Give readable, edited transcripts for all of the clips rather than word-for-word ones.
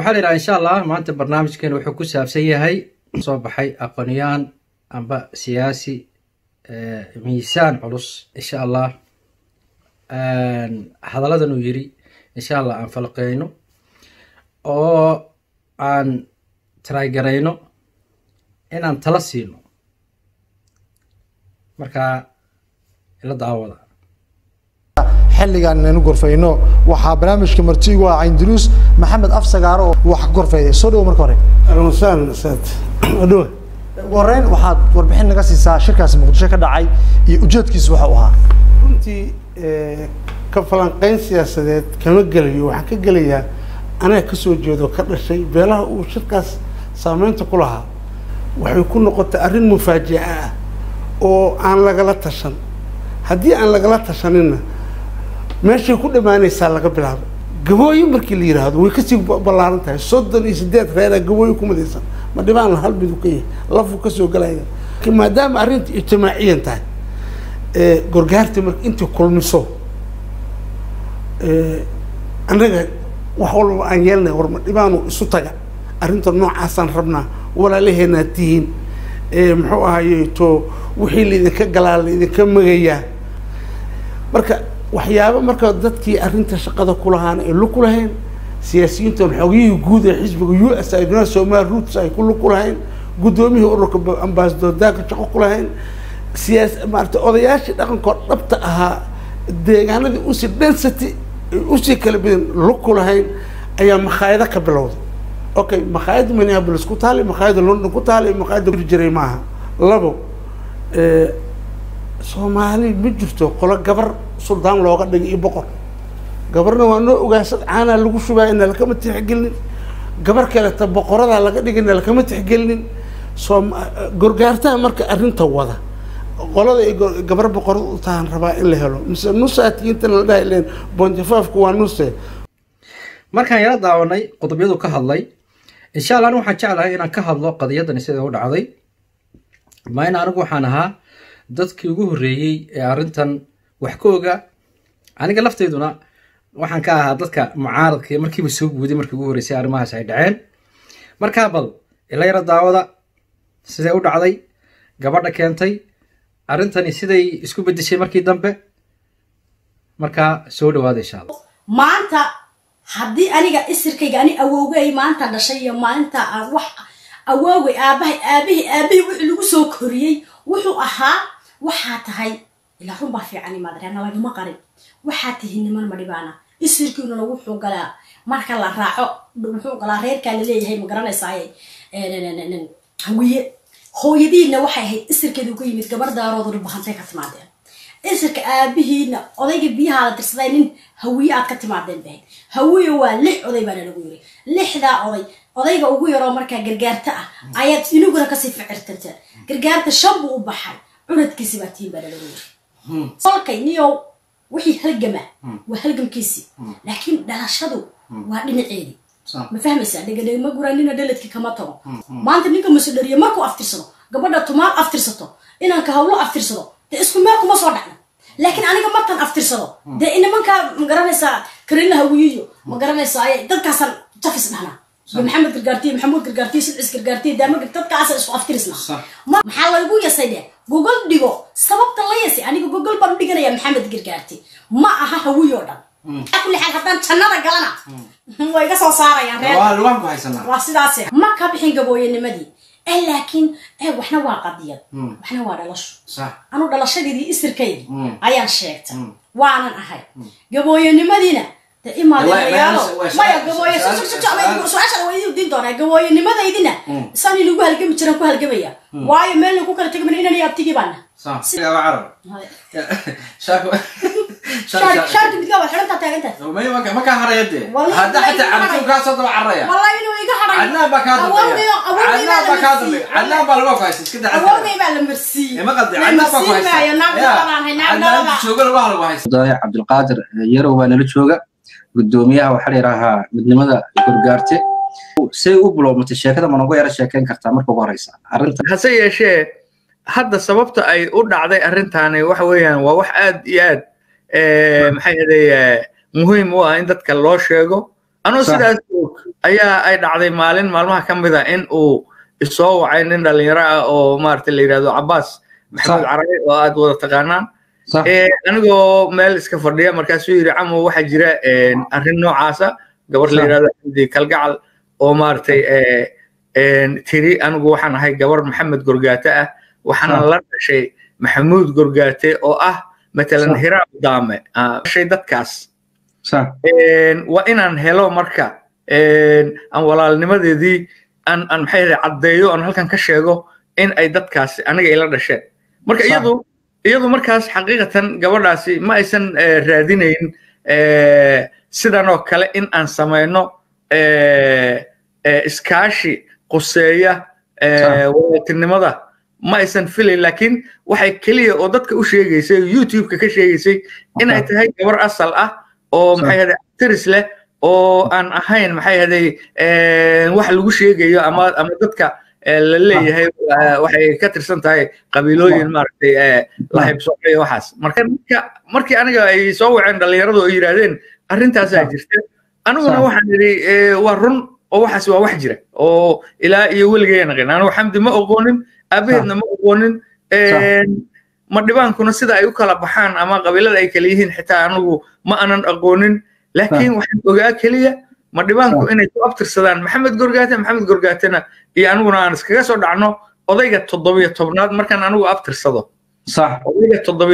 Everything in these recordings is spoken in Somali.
وحالي إن شاء الله ما أنت برنامج كان وحكو سابسية هاي صباحي أقنيان أنبا سياسي ميسان علص إن شاء الله هذا لدى نويري إن شاء الله أن فلقينه أو أن ترايقرينه إن أن تلسينه مركا إلا دعوة xilligan inaynu gorfayno waxa barnaamijka martigu waa Indruus Maxamed Afsagaaro wax gorfayay soo dhaw marka hore Ramsaan Saad adoo wareen waxaad warbixin naga siisaa shirkaas Muqdisho ka dhacay iyo ujeedkiisu waxa uu ahaa runtii ka falanqayn siyaasadeed kama galayo waxa ka galaya anaga ka soo jeedo ka dhashay beelaha uu shirkaas saameynta ku lahaa waxay ku noqotay arrin mufaaji'a ah oo aan lagala tashan haddii aan lagala tashanina meesha ku dhamaanaysa laga bilaabo gabooyin markii la yiraahdo way ka sii ballaaran tahay 38 reer gabooyin ku midaysan ma dhibaan hal mid u ka yahay lafu ka soo galaya maadaama arrinta ijtimaaciyan tahay gorgaarta markii intii kulmiso anaga wax walba aan yeelnay war ma dhibaan isu taga arrinta noocaas aan rabnaa walaalaheena tihiin muxuu ahaayay to wixii la idinka galaal idinka magaya marka waxyaabo marka dadkii arrinta shaqada ku lahaan ee lu ku lahayn siyaasiyiinta xogiyada guud ee xisbiga US ay Soomaali roots ay ku lu lahayn gudoomiyihii ururka ambassador daaka shaqo ku lahayn maarta odayaashii dhaqanka dhabta ahaa deegaanadii u si density u si kala badan lu ku lahayn ayaa makhaayada ka bilowday okay makhaayada Minneapolis ku taali makhaayada London ku taali makhaayada jiray maaha labo Soomaali ma jirto qolo gabar suldaan looga dhigay boqor gabarna waa noo ogaasad caana lagu shubaa in la kama tixgelin gabar kale ta boqorada laga dhigay in la kama tixgelin soo gorgaarta marka arrinta wada qolada gabar boqor u taan rabaa in la helo mise nusaatiinta la dhaayleen bonjafaafku waa nuse markaan yara daawanay qodobiyadu ka hadlay insha Allah waxaan jeclahay inaan ka hadlo qadiyadan sida u dhacday ma in anigu waxaan ahaa dadkii ugu horeeyay ee arrintan wax ka oga aniga lafteeduna waxaan ka ahaa dadka mucaaradka markii uu soo guuday markii ugu horeysay arrimahaas ay dhaceen marka bal ila yara daawada sidee u dhacday gabadha keentay arrintani siday isku bedeshay markii dambe marka soo dhawaada insha Allah maanta haddii aniga isirkayga ani awowgay maanta dhashay iyo maalinta aan wax awowgay aabahay wixii lagu soo koriyay wuxuu ahaa waxaa tahay ila run baa fiican maadreena lagama qarin waxaa tihiin niman madhibaana isirkiina lagu xugalaa marka la raaco wuxuu galaa reerka la leeyahay ma garanaysaa hawiye hooyadiina waxay ahayd isirkeedu ku yimid gabar daarood u bahantay ka timaadeen isirka aabihiina odayga biyaha la tirsaday nin hawiye aad ka timaadeen baa hawiye waa 6 oday baa lagu yiri 6da odayga ugu yaro marka gargaarta ah ayaad inuguna ka sii ficirtirteen gargaarta shabu u baxay cunadkiisa baa tiin baa lagu yiri solkay niyo wixii halgama waa halgamkiisi laakiin dhalashadu waa dhinaceedii ma fahmaysaa dhigay ma guranina dhaladki kama tago maanta ninka mas'uuliyad markuu aftirsado gabadha tumaal aftirsato inaan ka hawlo aftirsado isku meel kuma soo dhacna laakiin aniga martan aftirsado de inamanka ma garanaysaa karina hawiyo ma garanaysaa ay dadkaasan jafis dhahna محمد قرقارتي محمود قرقارتي سلعس قرقارتي دائما قلت عسل اسمه افترسنا محل يقول يا سيدي جوجل ديجو سببت الله يسي أنا جوجل بندقنا يا محمد قرقارتي ما أها هو يودا كل حاجة حتى شننا قلنا هو يقص صار يعني والله ما يسمع واسداسه ما كابحين جبوي النمدي لكن وإحنا واقعية وإحنا وارلش صح أنا دلش دي إسر كي أيان شيكت وأنا أهاي جبوي النمدينا إما ريالو ما يجبوي سؤال ويدي دين دورة جبوي النمدي يدينا سامي لقوا هالجم ترى كوا هالجمية واي مال لقوا كلا تجمع هنا يابتيجي بنا صح يا عرب شارك بتجاوب حرمت أنت ما كان هريدي هذا حتى عرفتوا كاسة طبعا عريا والله إنه يجهر عنا بكادر عنا بالوقايس كده أولي بقى المرسي ما قد عنا بكادر عنا شغل واحد واحد عبد القادر يرو وانا لشوقة قدوميها وحريرها من لماذا قرقارتي سيء بلو متشاكدة ما نقول يرى شاكين كرتا مركو باريسا هسه شيء هذا سببته أي أرد على أرنتاني وحويان وواحد ياد محيدي مهم هو عندك كلاش يجو anuu sidaas ayaa ay dhacday maalin maalmaha ka mid ah in uu isoo wacay nin dhalinyaro ah oo maaragtay la yidhahdo Cabbaas Maxamed Carabi oo aad wada taqaanaan anigoo meel iska fadhiya markaasuu yidhi camo waxaa jira arrin noocaasa gabar la yidhahdo Xamdi Kalgacal oo maaragtay tiri anigu waxaan ahay gabar Maxamed Gorgaate ah waxaana la dhashay Maxamuud Gorgaate oo ah matalan Hiraab Daame shay dadkaas waa inaan helo marka aan walaalnimadeedii aan maxay caddeeyo aan halkan ka sheego in ay dadkaas aniga ila dhasheen marka iyadu markaas xaqiiqatan gabadhaasi ma aysan raadinayn sidan oo kale in aan samayno iskaashi quseeya walaaltinimada ma aysan filayn laakiin waxay kaliya oo dadka u sheegaysay YouTube-ka ka sheegaysay in ay tahay gabar asal ah oo maxay actress leh oo aan ahayn maxay wax lagu sheegayo ama dadka la leeyahay waxay ka tirsan tahay qabiilooyin maaragtay la haybsooco waxaas markii aniga ay soo waceen dhalinyaradu oo yiraahdeen arrintaas ay jirta aniguna waxaan yiri waa run oo waxaas waa wax jira oo ilaa iyo weligay naqeen anigu Xamdi ma aqoonin abeedna ma aqoonin ma dhibaankuna sida ay u kala baxaan ama qabiilada ay kala yihiin xitaa anigu ma aanan aqoonin laakiin waxaan ogaa kaliya ma dhibaanku inay ku abtirsadaan Maxamed Gorgaatena iyo aniguna aan iskaga soo dhacno odayga 17aad markaan anigu abtirsado odayga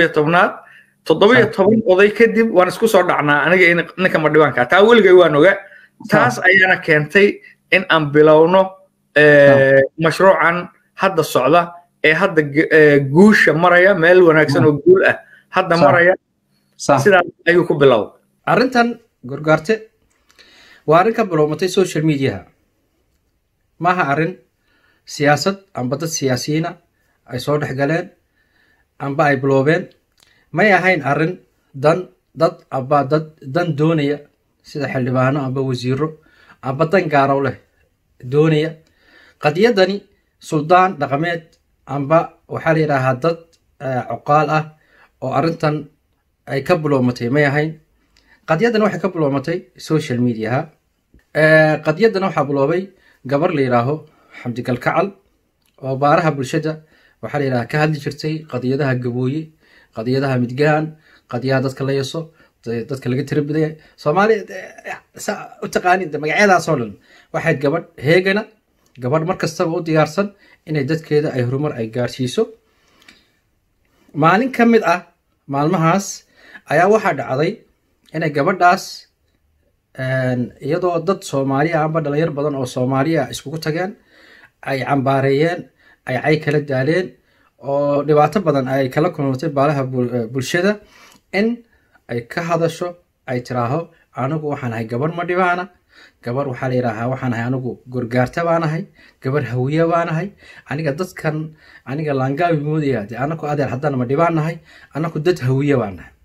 17 oday kadib waan isku soo dhacnaa aniga ninka ma dhibaanka taa weligay waan ogaa taas ayaana keentay in aan bilowno mashruucan hadda socda ee hadda guusha maraya meel wanaagsan oo guul ah hadda maraya sidaas ayuu ku bilowday arrintan Gorgaate waa arrin ka bilowmatay social media maaha arrin siyaasad amba dad siyaasiyiina ay soo dhex galeen amba ay biloobeen may ahayn arrin dad amba dan doonaya sida xildhibaano amba wasiiro amba dan gaaro leh doonaya qadiyadani suldaan dhaqameed amba waxaa la yidhaahaa dad cuqaal ah oo arrintan ay ka bilowmatay may ahayn qadiyadana waxay ka bilowmatay social media qadiyadana waxaa biloobay gabar la yidhaaho Xamdi Kalgacal oo baaraha bulshada waxaa la yidhaha ka hadli jirtay qadiyadaha gabooye qadiyadaha midgaan qadiyadaha dadka la yeeso dadka laga tirbiday Soomaali u taqaaniin magacyadaas oo dhan waxay gabadh heegana gabadh markastaba u diyaarsan inay dadkeeda ay horumar ay gaarsiiso maalin ka mid ah maalmahaas ayaa waxaa dhacday inay gabadhaas iyadoo dad Soomaaliya amba dhalinyar badan oo Soomaaliya iskugu tageen ay cambaareeyeen ay cay kala daaleen oo dhibaato badan ay kala kulantay baalaha bulshada in ay ka hadasho ay tiraaho anigu waxaan ahay gabar ma dhibaana gabar waxaa la yidhaahaa waxaan ahay anigu Gorgaate baan ahay gabar hawiye baan ahay aniga dadkan aniga laangaabi moodaya anaku adeer haddana ma dhibaan nahay anaku dad hawiye baan nahay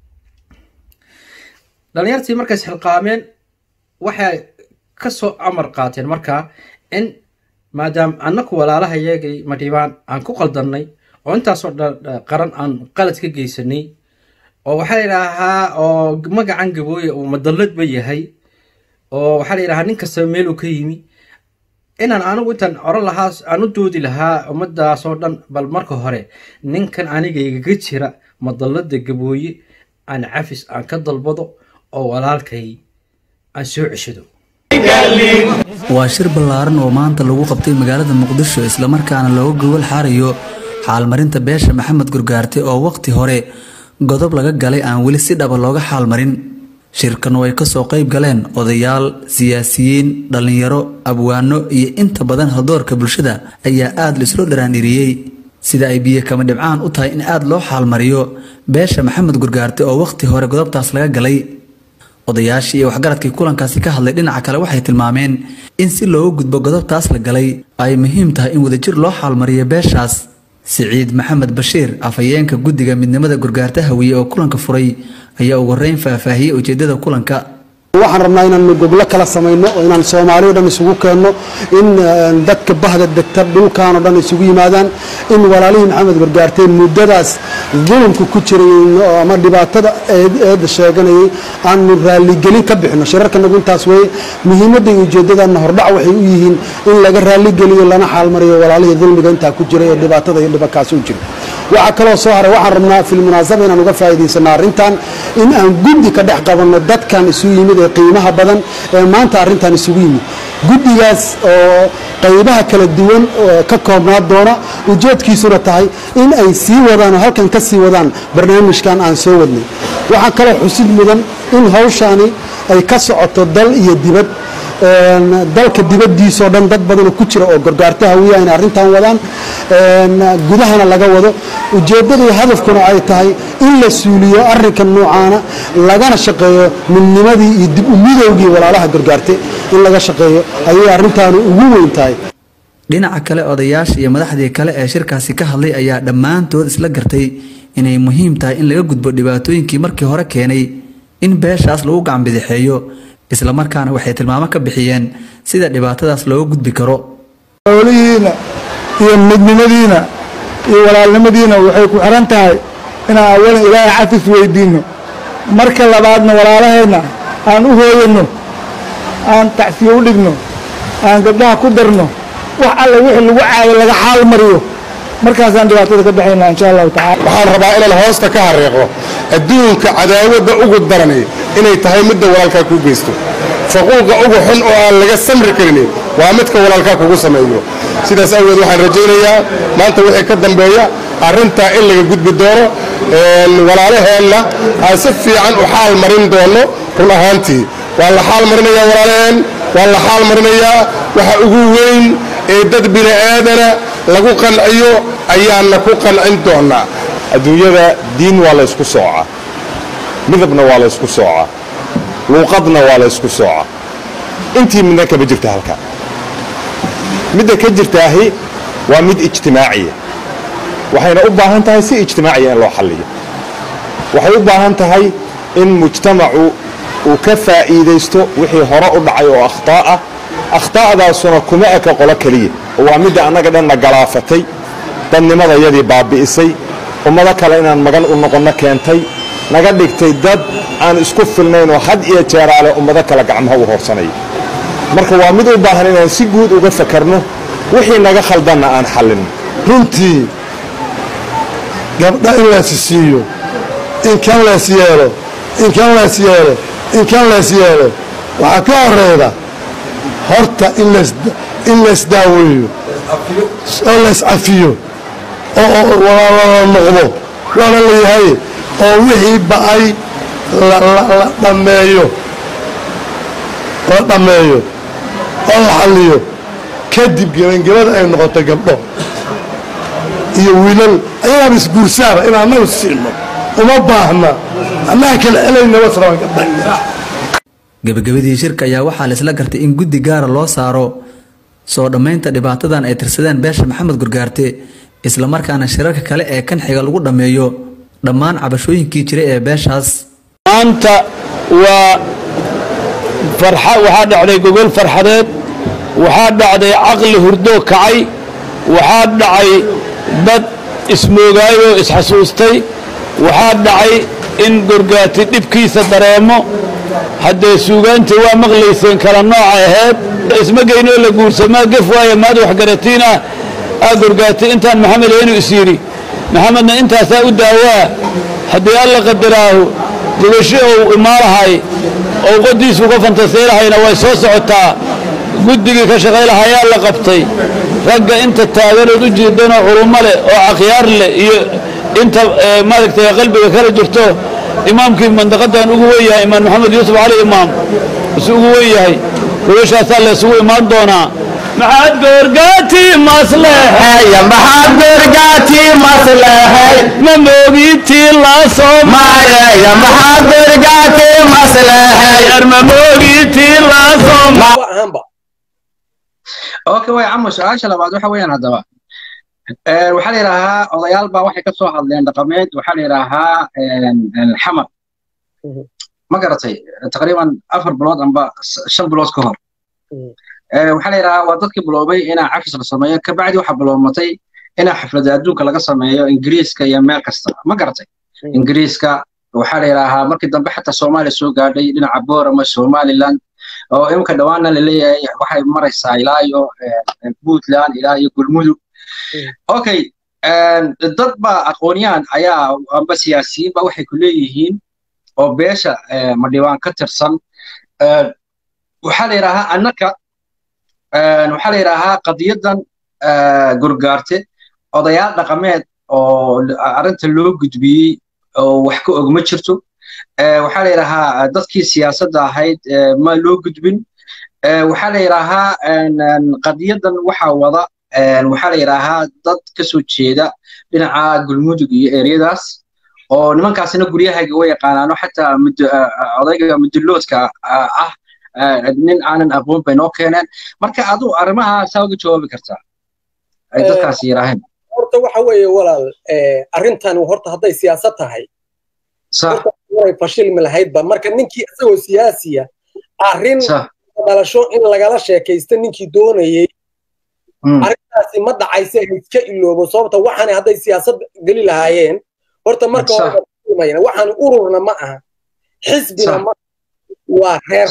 dhalinyartii markaas xilqaameen waxay ka soo amar qaateen markaa in maadaama anaku walaalaha iyagay ma dhibaan aan ku qaldannay oo intaasoo qaran aan qalad ka geysanay oo waxaa la yidhaahaa oo magacan gabooye uu madalladba yahay oo waxaa la yidhahaa nin kastaba meel uu ka yimi inaan anigu intaan oran lahaa aan u doodi lahaa ummadaasoo dhan bal marka hore ninkan aniga igaga jira madallada gabooye aan cafis aan ka dalbado oo walaalkay aan soo ceshado waa shir ballaaran oo maanta lagu qabtay magaalada Muqdisho isla markaana looga gobol xarayo xaalmarinta beesha Maxamed Gorgaate oo waqti hore godob laga galay aan weli si dhab looga xaalmarin shirkan way ka soo qayb galeen odayaal siyaasiyiin dhalinyaro abwaano iyo inta badan hadoorka bulshada ayaa aad la isla dharaaniriyay sida ay biyo kama dhibcaan u tahay in aad loo xaalmariyo beesha Maxamed Gorgaate oo waqti hore godobtaas laga galay odayaashii iyo waxgaradkii kulankaasi ka hadlay dhinaca kale waxay tilmaameen in si loo gudbo godobtaas la galay ay muhiim tahay in wadajir loo xaalmariyo beeshaas Saciid Maxamed Bashiir afayeenka guddiga midnimada Gorgaate hawiye oo kulanka furay ayaa ugu horeyn faahfaahiyay ujeedada kulanka waxaan rabnaa inaan gobolo kala samayno oo inaan Soomaali oo dhan isugu keenno in dadka bahda degta dhulkaan oo dhan isugu yimaadaan in walaalihii Maxamed Gargaartay muddadaas dulumku ku jiray ama dhibaatada eed sheeganayay aan raali gelin ka bixino shirarka nagu intaas way muhiimadda iyo ujeedadana hordhac waxay u yihiin in laga raali geliyo lana xaal mariyo walaalihii dulmiga inta ku jiray ee dhibaatada iyo dhibakaas u jiray waxa kale oo soo haray waxaan rabnaa fil munaasabada inaan uga faa'iideysano arrintan in aan guddi ka dhex qabanno dadkan isugu yimid ee qiimaha badan ee maanta arrintan isugu yimid guddigaas oo qaybaha kala duwan ka koobnaa doona ujeedkiisuna tahay in ay sii wadaan halkan ka sii wadaan barnaamijkan aan soo wadnay waxa kale xusid mudan in hawshani ay ka socoto dal iyo dibad dalka dibadiisa oo dhan dad badan oo ku jira oo gargaarta hawiya in arrintan wadaan gudahana laga wado ujeedada iyo hadafkuna ay tahay in la suuliyo arrinkan noocaana lagana shaqeeyo midnimadii iyo dib u midowgii walaalaha gargaartay in laga shaqeeyo ayay arrintan ugu weyn tahay dhinaca kale odayaasha iyo madaxdii kale ee shirkaasi ka hadlay ayaa dhammaantood isla gartay inay muhiim tahay in laga gudbo dhibaatooyinkii markii hore keenay in beeshaas lagu gacan bidixeeyo isla markaana waxay tilmaamo ka bixiyeen sida dhibaatadaas looga gudbi karo walihiina iyo midnimadiina iyo walaalnimadiina waxay ku xiran tahay inaan awalan ilaahay cafis weydiino marka labaadna walaalaheena aan u hooyano aan tacsiyo u dhigno aan gabdhaha ku darno wax alle wixii lagu caayo laga xaal mariyo markaasaan dhibaatada ka baxaynaa insha allahu tacaala waxaan rabaa inaan hoosta ka hareeqo adduunka cadaawadda ugu daranay inay tahay midda walaalkaa kuu geysto faquuqa ugu xun oo aan laga samri karinin waa midka walaalkaa kugu sameeyo sidaas awgeed waxaan rajaynayaa maanta wixii ka dambeeya arrintaa in laga gudbi doono walaalaheenna aan si fiican u xaal marin doono run ahaantii waa la xaal marinayaa walaalaheen waa la xaal marinayaa waxa ugu weyn ee dad bini aadana lagu qanciyo ayaana ku qancin doonaa adduunyada diin waa la isku soocaa midabna waa la isku soocaa luuqadna waa la isku soocaa intii midna kama jirta halka midda ka jirtaahi waa mid ijtimaaciya waxayna u baahan tahay si ijtimaaciya in loo xalliyo waxay u baahan tahay in mujtamacu uu ka faa'iidaysto wixii hore u dhacay oo akhtaa ah akhtaa'daasuna kuma eka qolo keliya oo waa midda annaga dhanna galaafatay dadnimadayadii baabi'isay ummado kale inaan magan u noqonno keentay naga dhigtay dad aan isku filnayn oo had iyo jeeraale ummado kale gacmaha u hoorsanaya marka waa mid u baahan inaan si guud uga fakarno wixii naga khaldanna aan xallin runtii gabdha in lays siiyo in kan lays yeelo in kan lays yeelo in kan lays yeelo waxaa ka horeyda horta in lays daaweeyo oo lays cafiyo oo walaala noqdo waana leeyahay oo wixii ba'ay la dhammeeyo oo la xalliyo kadib gebangabada ay noqoto gabdho iyo wiilal ayaaba isguursaaba in annagu siino uma baahna annaga kala celayna wasraban ka dhanyaa gabagabadii shirka ayaa waxaa la isla gartay in guddi gaara loo saaro soo dhammaynta dhibaatadan ay tirsadeen beesha Maxamed Gargaarte isla markaana shirarka kale ee kan xiga lagu dhameeyo dhammaan cabashooyinkii jiray ee beeshaas maanta waa waxaa dhacday gogol farxadeed waxaa dhacday caqli hurdo kacay waxaa dhacay dad ismoogaayoo isxasuustay waxaa dhacay in Gargaarte dhibkiisa dareemo haddee suugaantii waa maqlayseen kala nooca ahayd isma geynoo la guursamaa gef waaye maad wax garatiina Gargaarte intaan maxamed inuu isiri maxamedna intaasaa u daawaa haddii alla qadaraahu gobasho uu imaalahay oo qodiisu ka fantaseelahayna way soo socotaa guddigii ka shaqaylahayaa la qabtay ragga inta taaganood u jeedano culummo leh oo akhyaar leh iyo inta maaragtay qalbiga kala jirto imaamkii mandaqadan ugu weeyahay imaam maxamed yuusuf cali imaam ugu weeyahay gobashaasaa la isugu imaan doonaa maxaad Gargaarte maslahay maxaad Gargaarte maslahay ma moogitii la soo maaray maxaad Gargaarte maslahay ma moogitii la soo maaray okay way camo su'aasha labaad waxa weeyaan hadaba waxaa la yiraahdaa odayaal baa waxay ka soo hadleen dhaqameed waxaa la yiraahdaa xamar ما قرأتي تقريبا 4 بلاد أم 5 بلاد كهر وحنا يرى وضدك بلوبي أنا عكس الصمية كبعد واحد بلومتي أنا حفلة أدوك لقى صمية إنجليز كيا ميركستا ما قرأتي إنجليز كا وحنا يراها مركز دم حتى الصومالي سوق قاعدين لنا عبورة ما الصومالي لان أو يمكن دوانا اللي واحد مرة سايلايو بوتلان إلى يقول مدو أوكي dad ba aqooniyaan ayaa amba siyaasiyiin ba waxay ku leeyihiin oo beesha ma diiwaan ka tirsan waxa la yiraahdaa annaka waxa la yiraahdaa qadiyadan gurgaarte odayaal dhaqameed oo arinta loo gudbiyay oo wax ka og ma jirto waxa la yiraahdaa dadkii siyaasadda ahayd ma loo gudbin waxa la yiraahdaa qadiyadan waxa wada waxa la yiraahdaa dad ka soo jeeda dhinaca galmudug iyo ereyadaas oo nimankaasina guryahaga way yaqaanaano xataa odayga mudulloodka ah nin aanan aqoon bay noo keeneen marka adu arrimaha saa uga jawaabi kartaa ay dadkaas yiraahdeen horta waxa weeye walaal arrintan horta hadday siyaasad tahay sax way fashilmi lahaydba marka ninkii isagoo siyaasiya arrin dhalasho in lagala sheekaysto ninkii doonayay arrintaasi ma dhacayse iska iloobo sababta waxaan hadday siyaasad gali lahaayeen horta marka waxaan ururna ma aha xisbina ma waa reer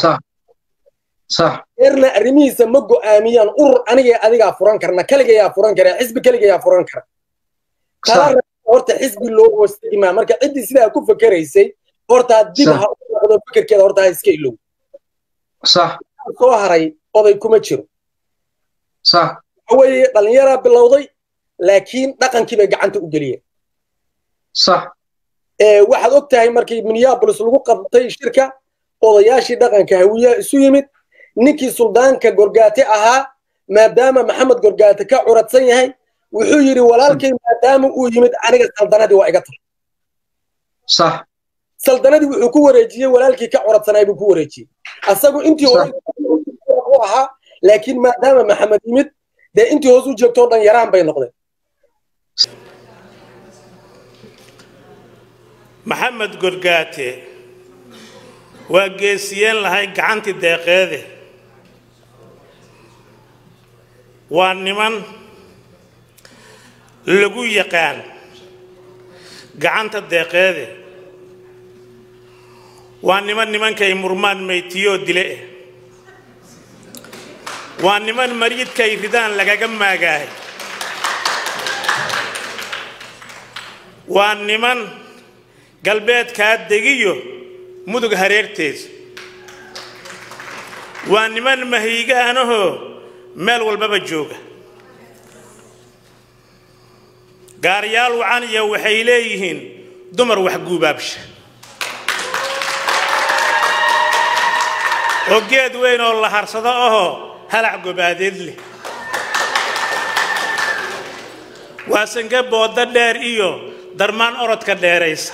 صح reerna arrimihiisa ma go'aamiyaan urur aniga adigaa furan karna kaligayaa furan kara xisbi kaligayaa furan kara kala horta xisbi loo hoostaymaa marka ciddii sidaa ku fakeraysay horta dib ha u noqdo fikirkeeda horta iska ilow صح soo haray oday kuma jiro صح way dhalinyara bilowday laakiin dhaqankii bay gacanta u galiyeen صح waxaad ogtahay markii Minneapolis lagu qabtay shirka odayaashii dhaqanka hawiya isu yimid ninkii suldaanka gorgaate ahaa maadaama maxamed gorgaate ka curadsan yahay wuxuu yiri walaalkay maadaama uu yimid aniga saldanadii waa iga tahay صح saldanadii wuxuu ku wareejiyay walaalkii ka curadsanay buu ku wareejiyay asagu intii uu ahaa laakiin maadaama maxamed yimid de intii hoos u joogto dhan yaraan bay noqdeen maxamed gorgaate waa geesiyeen lahay gacantii deeqeede waa niman lagu yaqaan gacanta deeqeede waa nimankay murmaan maytiyo dile waa niman mariidkay ridaan lagaga maagaay waa niman galbeedkaa degiyo mudug hareerteeda waa niman mahiigaanahoo meel walbaba jooga gaariyaal wacan iyo waxay leeyihiin dumar wax guubaabsha oo geed weyn oo la harsado ahoo halac gobaadeed leh waa sange booda dheer iyo darmaan orodka dheeraysa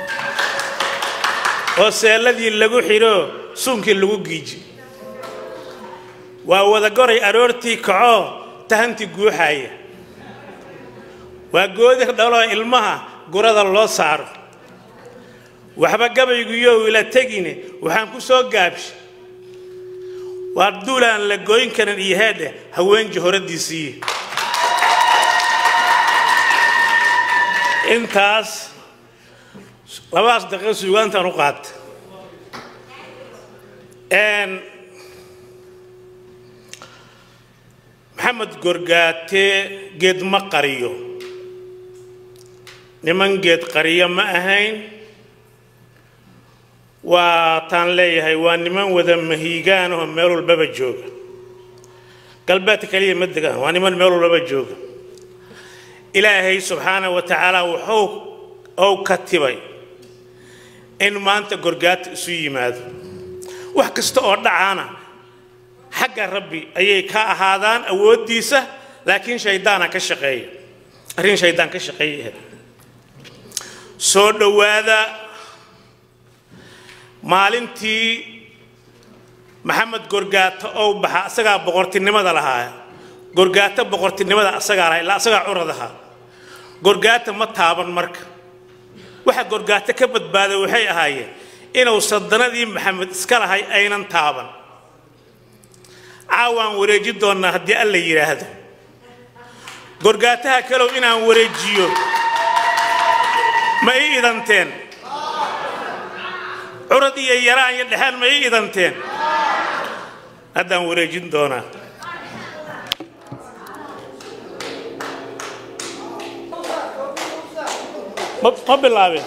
oo seeladii lagu xiro suunkii lagu giiji waa wada goray aroortii kaco tahantii guuxaya waa goodi dhalo ilmaha gurada loo saaro waxba gabaygiyo ila tagine waxaan ku soo gaabshay waa duulaan la gooyin karin iyo heede haween johoradiisii intaas labaas daqiiqo suugaantan u qaata maxamed gorgaate geed ma qariyo niman geed qariyo ma ahayn waa taan leeyahay waa niman wada mahiigaan oo meel walbaba jooga galbeedka kaliya ma degaan waa niman meel walbaba jooga ilaahay subxaanahu wa tacaala wuxuu katibay in maanta gorgaata isu yimaado wax kasta oo dhacaana xagga rabbi ayay ka ahaadaan awoodiisa laakiin shaydaana ka shaqeeya arrin shaydaan ka shaqeeya soo dhawaada maalintii maxamed gorgaata oo baxa asagaa boqortinimada lahaa gorgaata boqortinimada asagaa lahaa ilaa asagaa curadaha gorgaata ma taaban marka waxa gorgaata ka badbaaday waxay ahaayeen inuu sadanadii maxamed iska lahay aynan taaban caawaan wareeji doonnaa haddii alla yidhaahdo gorgaataha kalow inaan wareejiyo ma ii idanteen curad iyo yaraan iyo dhexaan ma ii idanteen haddaan wareejin doonaa ma bilaabeen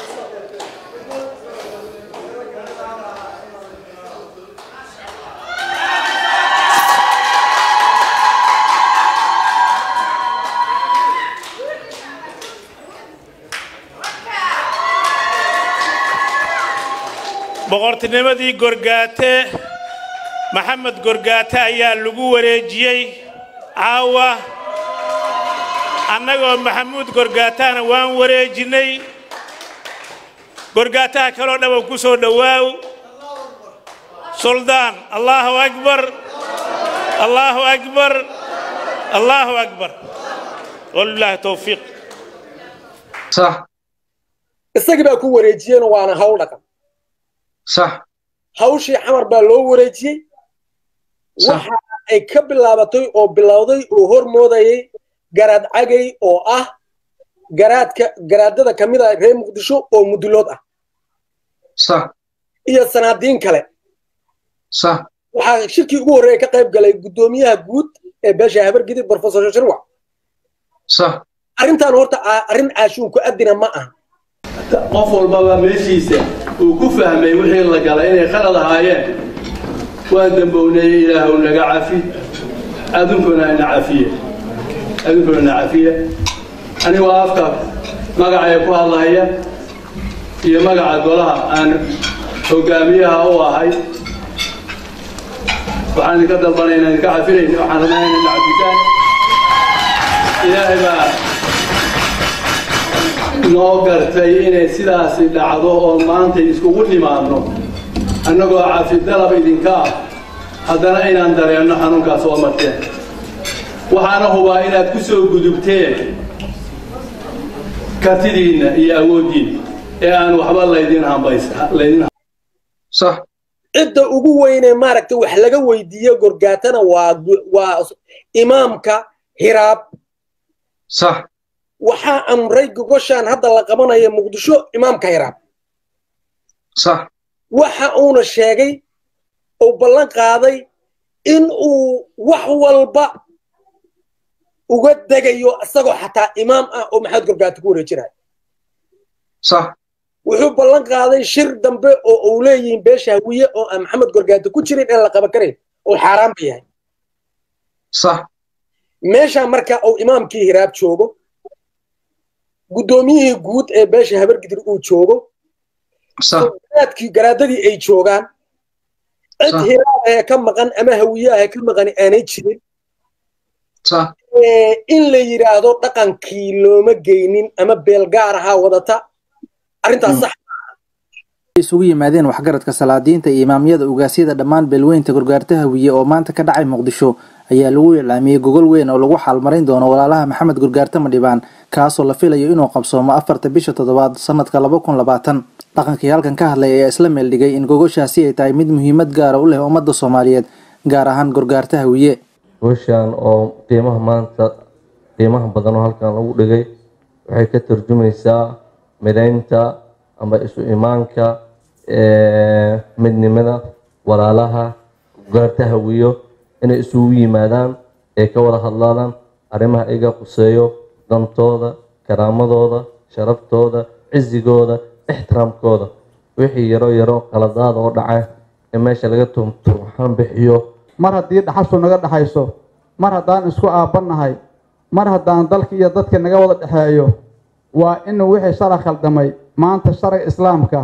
boqortinimadii gorgaate maxamed gorgaate ayaa lagu wareejiyey caawa annagoo maxamuud gorgaataana waan wareejinay gorgaataha kaloo dhan ku soo dhawaaw suldaan allahu akbar allahu akbar allahu akbar wallahi tawfiiq صح isagii baa ku wareejiyeen waana hawl dhaqan صح hawshii xamar baa loo wareejiyey waxa ay ka bilaabatay oo bilowday oo hormoodayay garaad cagay oo ah garaadada kamid ah reer muqdisho oo mudulood ah صح iyo sanaadiin kale صح waxa shirkii ugu horeeyay ka qayb galay gudoomiyaha guud ee beesha habargidid professor Sharwa صح arrintan horta arrin caashuun ku adina ma aha qof walba meeshiisa uu ku fahmay wixii la galay inay khalad ahaayeen waa dambownay ilaahu naga cafi adunkuna ina cafiye ani waa afka magacay ku hadlaya iyo magaca golaha aan hogaamiyaha u ahay waxaan ka dalbanaynaa in ka cafinayno waxaan rabnaa in cafitaan ilaahay baa noo gartay inay sidaasi dhacdo oo maanta iskugu nimaadno annagoo cafi dalab idinka ah haddana inaan dareenno xanuunkaas oo marteen waxaana hubaa inaad ku soo gudubteen kartidiinna iyo awooddiinna ee aan waxba laydin صح cidda ugu weynee maaragtay wax laga weydiiyo gorgaatana waa imaamka hiraab صح waxaa amray gogoshaan hadda la qabanayo muqdisho imaamka hiraab صح waxa uuna sheegay oo ballan qaaday in uu wax walba uga degayo isagoo xataa imaam ah oo maxamed gorgaate ku wareejinaya صح wuxuu ballan qaaday shir dambe oo uu leeyihiin beesha hawiye oo aan maxamed gorgaate ku jirin in la qaban karin oo xaaraan ba yahay صح meesha marka uu imaamkii hiraab joogo gudoomiyihii guud ee beesha habargidir uu joogo صح garaadadii ay joogaan cid hiraab ah ka maqan ama hawiye ah ka maqan aanay jirin صح in la yiraahdo dhaqankii looma geynin ama beel gaar ah wadata arrintaas sax isugu yimaadeen waxgaradka salaadiinta iyo imaamyada ugaasyada dhammaan beelweynta gorgaarta hawiye oo maanta ka dhacay muqdisho ayaa lagu ilaamiyay gogol weyn oo lagu xaalmarin doono walaalaha maxamed gorgaarte madhibaan kaasoo la filayo inuu qabsoomo 4 bisha 7 sanadka 2020 dhaqankii halkan ka hadlay ayaa isla meel dhigay in gogoshaasi ay tahay mid muhiimad gaar ah u leh ummadda Soomaaliyeed gaar ahaan gorgaarta hawiye gogoshan oo qiimaha badan oo halkan lagu dhigay waxay ka tarjumaysaa mideynta ama isu imaanka midnimada walaalaha gorgaarta hawiyo inay isugu yimaadaan ee ka wada hadlaan arrimaha iga quseeyo dantooda karaamadooda sharaftooda cizigooda ixtiraamkooda wixii yaro qaladaad oo dhacay ee meesha laga turxaan bixiyo mar haddii dhaxashu naga dhaxayso mar haddaan isku aabannahay mar haddaan dalka iyo dadka naga wada dhexeeyo waa inuu wixii shara khaldamay maanta sharciga islaamka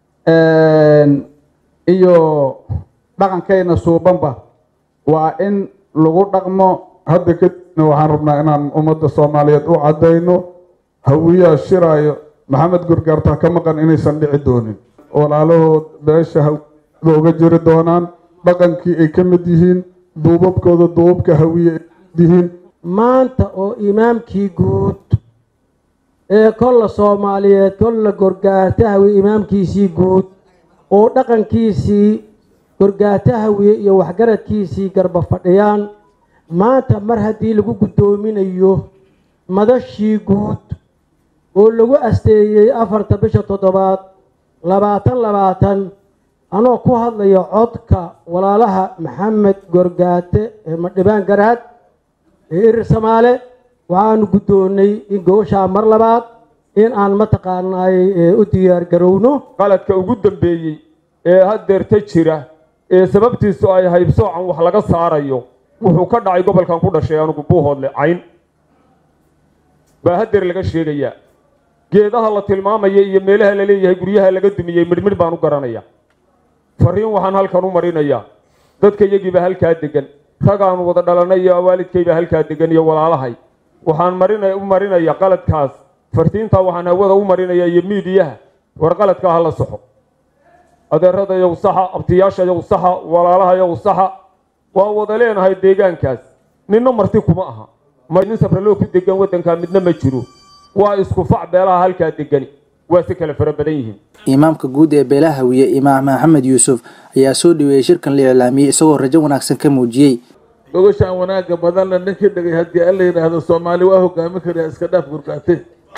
iyo dhaqankayna suubanba waa in lagu dhaqmo hadda kadibna waxaan rabnaa inaan ummadda Soomaaliyeed u cadeyno hawiyaha shiraayo maxamed gorgaarte ka maqan inaysan dhici doonin walaalahood beesha hawiyada uga jiri doonaan dhaqankii ay ka mid yihiin duubabkooda duubabka hawiye yihiin maanta oo imaamkii guud ee kolla Soomaaliyeed kolla gorgaarte hawiye imaamkiisii guud oo dhaqankiisii gorgaata hawiye iyo waxgaradkiisii garba fadhiyaan maanta mar haddii lagu guddoominayo madashii guud oo lagu asteeyey 4 bisha 7 2020 anoo ku hadlayo codka walaalaha maxamed gorgaate ee madhibaan garaad ee irir Soomaale waxaanu guddoonay in goosha mar labaad in aan mataqaanay u diyaar garowno qaladka ugu dambeeyay ee haddeerta jira ee sababtiisu ay haybsoocan wax laga saarayo wuxuu ka dhacay gobolkan ku dhashay anigu Buuhoodle Cayn baa haddeer laga sheegayaa geedaha la tilmaamaya iyo meelaha la leeyahay guryaha laga dumiyay midmid baan u garanaya fariin waxaan halkan u marinayaa dadka iyagiiba halkaa degan ragaan wada dhalanay iyo waalidkayba halkaa degan iyo walaalahay waxaan u marinayaa qaladkaas fartiinta waxaan hawada u marinayaa iyo miidiyaha war qaladka hala saxo adeerada iyo saxa abtiyaasha iyo saxa walaalaha iyo saxa waa wada leenahay deegaankaas ninna marti kuma aha nin sabraloo ku degan wadanka midna ma jiro waa isku fac beelaha halkaa degan waa si kala fara badan yihiin imaamka guud ee beelaha hawiye imaam maxamed yuusuf ayaa soo dhaweeyay shirkan la ilaamiyay isagoo rajo wanaagsan ka muujiyay gogashaan wanaaga badan la ninkii dhagay haddii alla yiraahdo Soomaali waa hogaami karaa iska dhaaf gurgaatay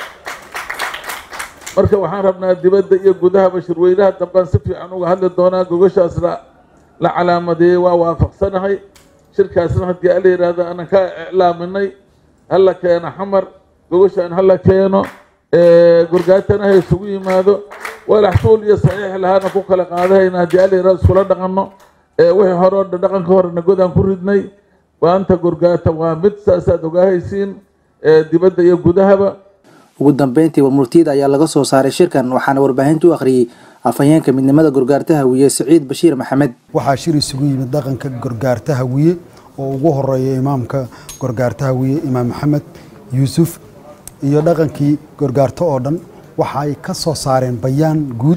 marka waxaan rabnaa dibadda iyo gudaha bashirweynaha damban si fiican uga hadli doonaa gogashaas la calaamadeeyay waa waafaqsanahay shirkaasna haddii alla yiraahdo ana ka iclaaminay halla keena xamar gogashaan halla keeno gurgaatana hay isugu yimaado walaxsuul iyo saxiix lahaana ku kala qaadahayna haddii alla yiraahdo iskula dhaqanno wixii hore oo dhaqanka horena godaan ku ridnay waanta gurgaata waa mid saasaad ogaahaysiin dibadda iyo gudahaba ugu dambeyntii warmurtiyada ayaa laga soo saaray shirkan waxaana warbaahintu u akhriyay afhayeenka midnimada gorgaarta hawiye Saciid Bashiir Maxamed waxaa shir isugu yimid dhaqanka gorgaarta hawiye oo ugu horeeyay imaamka gorgaarta hawiye imaam Maxamed Yuusuf iyo dhaqankii gorgaarta oo dhan waxa ay ka soo saareen bayaan guud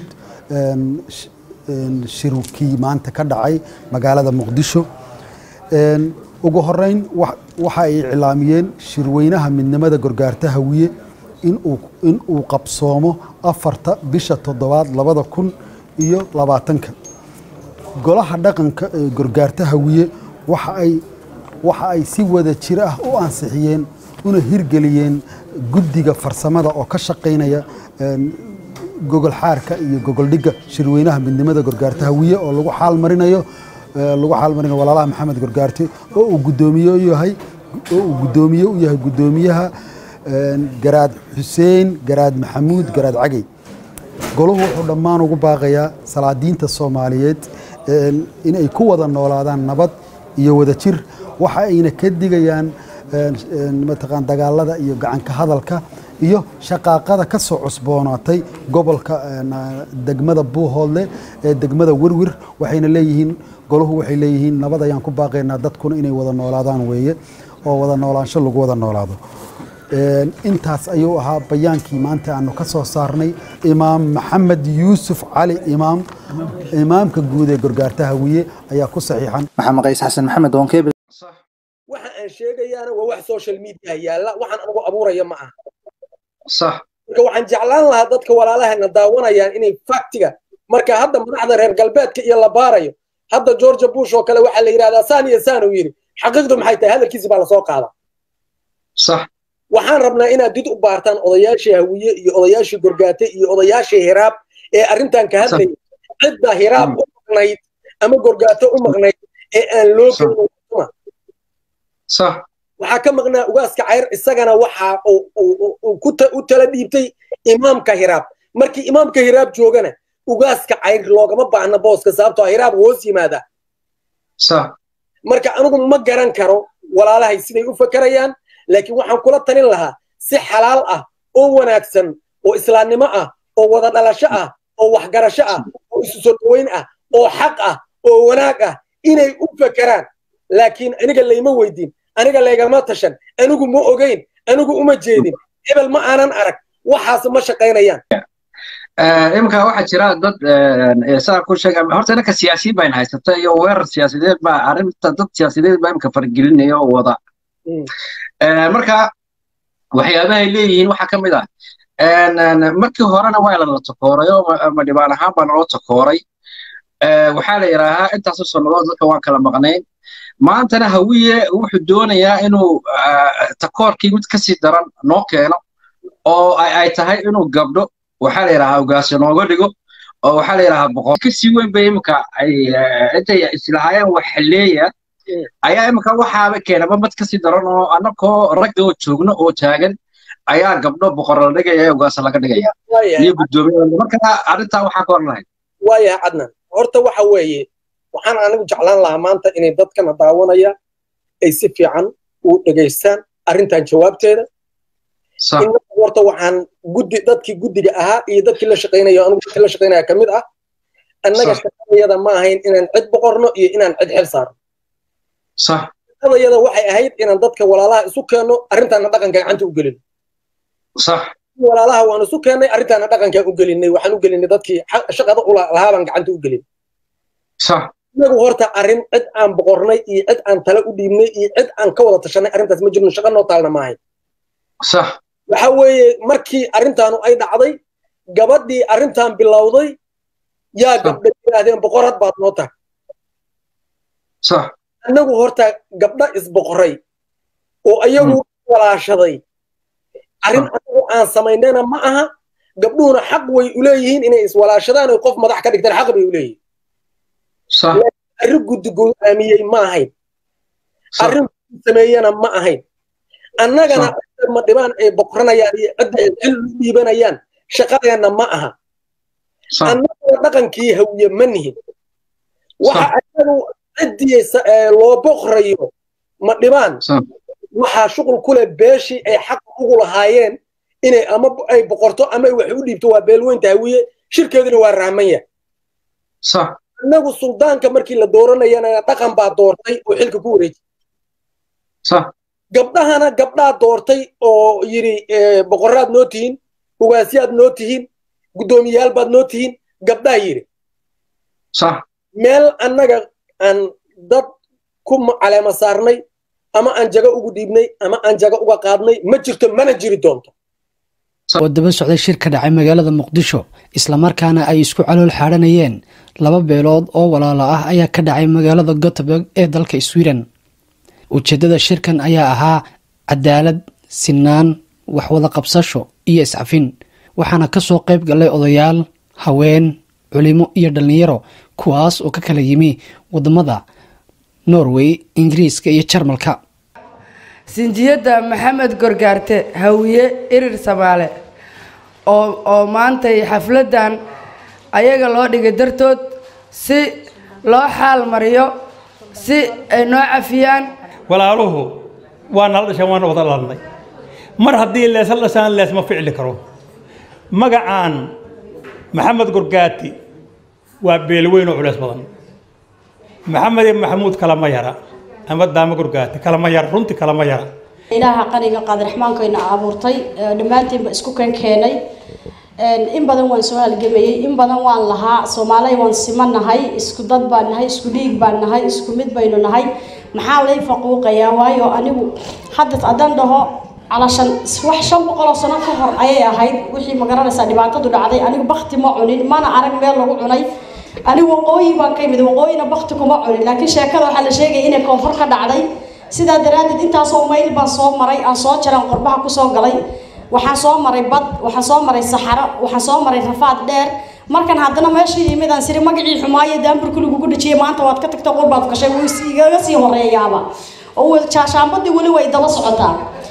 shirkii maanta ka dhacay magaalada Muqdisho ugu horeyn waxa ay iclaamiyeen shirweynaha midnimada gorgaarta hawiye in uu qabsoomo 4 bisha 7 2020 golaha dhaqanka ee gorgaarta hawiye waxa ay si wada jir ah u ansixiyeen una hirgeliyeen guddiga farsamada oo ka shaqeynaya gogol xaarka iyo gogol dhiga shirweynaha midnimada gorgaarta hawiye oo lagu xaal marinayo walaalaha maxamed gorgaarte oo uu gudoomiye u yahay gudoomiyaha garaad xuseen garaad maxamuud garaad cagay goluhu wuxuu dhammaan ugu baaqayaa salaadiinta Soomaaliyeed inay ku wada noolaadaan nabad iyo wada jir waxa ayna ka digayaan mataqaan dagaalada iyo gacan ka hadalka iyo shaqaaqada ka soo cusboonaatay gobolka degmada Buuhoodle ee degmada Werwer waxayna leeyihiin goluhu waxay leeyihiin nabad ayaan ku baaqaynaa dadkuna inay wada noolaadaan weeye oo wada noolaansho lagu wada noolaado intaas ayuu ahaa bayaankii maanta aanu ka soo saarnay imaam Maxamed Yuusuf Cali imaamka guud ee gorgaarta hawiye ayaa ku saxiixan maxamed qays xasan maxamed doonkeeb waxa aan sheegayaana waa wax social media yaala waxaan anigu abuuraya ma aha صح marka waxaan jeclaan lahaa dadka walaalahayna daawanayaan inay faktiga marka hadda madaxda reer galbeedka iyo la baarayo hadda George Bush oo kale waxa la yiraahdaa saan iyo saan uu yiri xaqiiqdu maxay tahay hadalkiisa baa la soo qaadaa صح waxaan rabnaa inaad did u baartaan odayaashii hawiye iyo odayaashii gorgaate iyo odayaashii hiraab ee arrintan ka hadlay cidda hiraab u maqnayd ama gorgaato u maqnayd ee aan loo gelin صح waxa ka maqnaa ugaaska cayr isagana waxa uu ku tala dhiibtay imaamka hiraab markii imaamka hiraab joogana ugaaska cayr loogama baahna booska sababtoo hiraab hoos yimaada صح marka anigu ma garan karo walaalahay siday u fakarayaan laakiin waxaan kula talin lahaa si xalaal ah oo wanaagsan oo islaamnimo ah oo wada dhalasho ah oo waxgarasho ah oo isu soo dhaweyn ah oo xaq ah oo wanaag ah inay u fakaraan laakiin aniga layma weydiin aniga laygama tashan anigu ma ogeyn anigu uma jeedin hebel ma aanan arag waxaas ma shaqaynayaan imka waxa jira dad saa ku sheegay horta inaka siyaasiyiin baan haysata iyo weerar siyaasadeed baa arrinta dad siyaasadeed baa imka fargelinaya oo wada marka waxyaabaha ay leeyihiin waxa ka mid ah markii horena waa la takooray oo ma dhibaan ahaan baa loo takooray waxaa la yidhaahaa intaasoo sannadood dadka waan kala maqnayn maantana hawiye wuxuu doonayaa inuu takoorkii mid kasii daran noo keeno oo ay tahay inuu gabdho waxaa la yidhahaa ugaasyo nooga dhigo oo waxaa la yidhahaa boqor kasii weyn bay imika ay intay islahaayeen wax xilleeya ayaa imika waxaaba keenaba mid kasii daran oo annagoo ragga oo joogno oo taagan ayaa gabdho boqor la dhigaya ugaasa laga dhigaya iyo guddoomiye marka arrintaa waxaa ka hornahay waayahay cadnan horta waxa weeye waxaan anigu jeclaan lahaa maanta inay dadkana daawanaya ay si fiican u dhegaystaan arrintan jawaabteeda horta waxaan dadkii guddiga ahaa iyo dadkii la shaqaynayo anigu dadkii la shaqaynaya ka mid ah annaga shaqadayada ma ahayn inaan cid boqorno iyo inaan cid xil saarno shaqadayada waxay ahayd inaan dadka walaalaha isu keenno arrintaana dhaqanka gacanta u gelino walaalaha waan isu keennay arrintaana dhaqankaan u gelinay waxaan u gelinay dadkii shaqada u lahaabaan gacanta u gelin inagu horta arrin cid aan boqornay iyo cid aan tale u dhiibnay iyo cid aan ka wada tashanay arrintaas ma jirno shaqa noo taalna maahay waxa weeye markii arrintaanu ay dhacday gabadhii arrintan bilowday yaa gabdha yidhaahdeen boqorad baad noo tahay annagu horta gabdha isboqoray oo ayagu walaashaday arrin anagu aan samaynayna ma aha gabdhuhuna xaq way u leeyihiin inay iswalaashadaan oo qof madax ka dhigtaan xaq bay u leeyihiin arrin guddi go'aamiyey ma ahayn arrin sameeyana ma ahayn annagana ma dhibaan ay boqoranayaan iyo cidda ay xil u dhiibanayaan shaqadeenna ma aha annagoo dhaqankii hawiye ma nihin waxa ayagu ciddii loo boqrayo ma dhibaan waxaa shuqul ku leh beeshii ay xaq ugu lahaayeen inay ama ay boqorto ama ay wax u dhiibto waa beelweynta hawiye shirkeeduna waa rahmanya annagu suldaanka markii la dooranayana dhaqan baa doortay oo xilka ku wareeji gabdhahana gabdhaa doortay oo yidhi boqoraad noo tihiin ugaasyaad noo tihiin guddoomiyayaal baad noo tihiin gabdhaa yidhi meel annaga aan dad ku caleema saarnay ama aan jaga ugu dhiibnay ama aan jaga uga qaadnay ma jirto mana jiri doonto oo daba socday shir ka dhacay magaalada muqdisho islamarkaana ay isku calool xaaranayeen laba beelood oo walaalo ah ayaa ka dhacay magaalada Gothenburg ee dalka Sweden ujeedada shirkan ayaa ahaa cadaalad sinaan wax wada qabsasho iyo iscafin waxaana ka soo qayb galay odayaal haween culimo iyo dhalinyaro kuwaas oo ka kala yimi wadamada Norway Ingiriiska iyo Jarmalka sinjiyada Maxamed Gorgaarte hawiye irir Soomaale oo maanta xafladan ayaga loo dhigay dartood si loo xaal mariyo si ay noo cafiyaan walaaluhu waa nala dhashaan waan wada lalnay mar haddii leesal dhashaan lees ma ficli karo magacaan Maxamed Gorgaarte waa beelweyn oo culeys badan maxamed maxamuud kalama yara ama daama Gorgaarte kalama yara runti kalama yara ilaaha qaniga qaadir raxmaankeena abuurtay dhamaantiinba isku keenay in badan waan soo halgamayay in badan waan lahaa Soomaaliya waan simanahay isku dad baan nahay isku dhiig baan nahay isku mid baynu nahay maxaa lay faquuqayaa waayo anigu hadda adan dhaho alashan wax 500 sano ka hor ayay ahayd wixii magaranaysa dhibaatadu dhacday anigu baqti ma cunin mana arag meel lagu cunay anigu waqooyi baan ka yimid waqooyina baqti kuma cunin laakiin sheekada waxa la sheegay inay koonfur ka dhacday sidaa daraadeed intaas oo mayl baan soo maray aan soo jaran qurbaha ku soo galay waxaan soo maray bad waxaan soo maray saxaro waxaan soo maray rafaad dheer markan haddana meeshii yimid aan siri magacii xumaaye daamburku lagu dhajiyay maanta waad ka tagtay qurbaad gashay wuu iga sii horeeyaaba oo jaashaambadii wali way dala socotaa